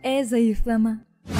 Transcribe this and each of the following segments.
Zayıflama.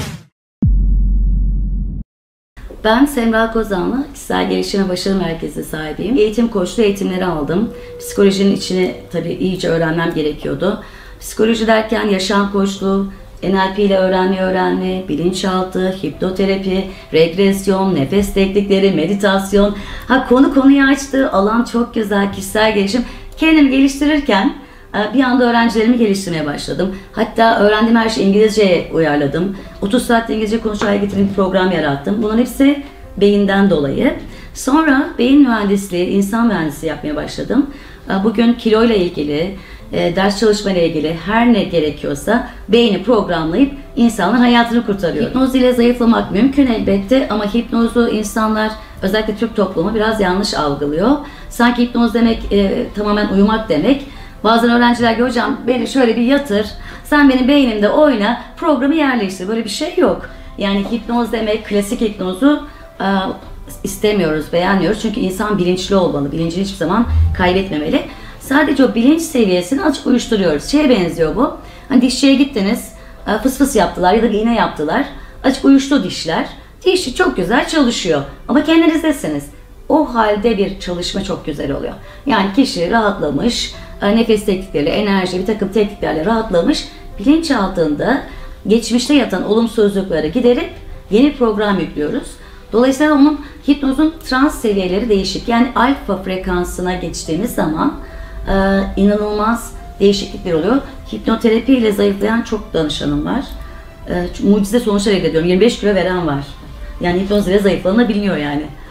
Ben Semra Kozanlı, Kişisel Gelişim ve Başarı Merkezi sahibiyim. Eğitim koçluğu eğitimleri aldım. Psikolojinin içini tabii iyice öğrenmem gerekiyordu. Psikoloji derken yaşam koçluğu, NLP ile öğrenme, bilinçaltı, hipnoterapi, regresyon, nefes teknikleri, meditasyon. Konuyu açtı, alan çok güzel, kişisel gelişim. Kendimi geliştirirken bir anda öğrencilerimi geliştirmeye başladım. Hatta öğrendiğim her şeyi İngilizceye uyarladım. 30 saat İngilizce konuşmaya getirdiğim bir program yarattım. Bunların hepsi beyinden dolayı. Sonra beyin mühendisliği, insan mühendisliği yapmaya başladım. Bugün kiloyla ilgili, ders çalışmayla ilgili her ne gerekiyorsa beyni programlayıp insanların hayatını kurtarıyorum. Hipnoz ile zayıflamak mümkün elbette ama hipnozu insanlar, özellikle Türk toplumu biraz yanlış algılıyor. Sanki hipnoz demek tamamen uyumak demek. Bazen öğrenciler diyor, hocam beni şöyle bir yatır, sen benim beynimde oyna, programı yerleştir. Böyle bir şey yok. Yani hipnoz demek, klasik hipnozu istemiyoruz, beğenmiyoruz. Çünkü insan bilinçli olmalı, bilincini hiçbir zaman kaybetmemeli. Sadece o bilinç seviyesini azıcık uyuşturuyoruz. Şeye benziyor bu. Hani dişçiye gittiniz, fıs fıs yaptılar ya da iğne yaptılar. Azıcık uyuştu dişler. Dişçi çok güzel çalışıyor. Ama kendinizdesiniz. O halde bir çalışma çok güzel oluyor. Yani kişi rahatlamış, nefes teknikleriyle, enerji, bir takım tekniklerle rahatlamış. Bilinçaltında geçmişte yatan olumsuzlukları giderip yeni program yüklüyoruz. Dolayısıyla onun hipnozun trans seviyeleri değişik. Yani alfa frekansına geçtiğimiz zaman inanılmaz değişiklikler oluyor. Hipnoterapi ile zayıflayan çok danışanım var. Mucize sonuçlar elde ediyorum. 25 kilo veren var. Yani hipnoz ile zayıflanabiliyor yani.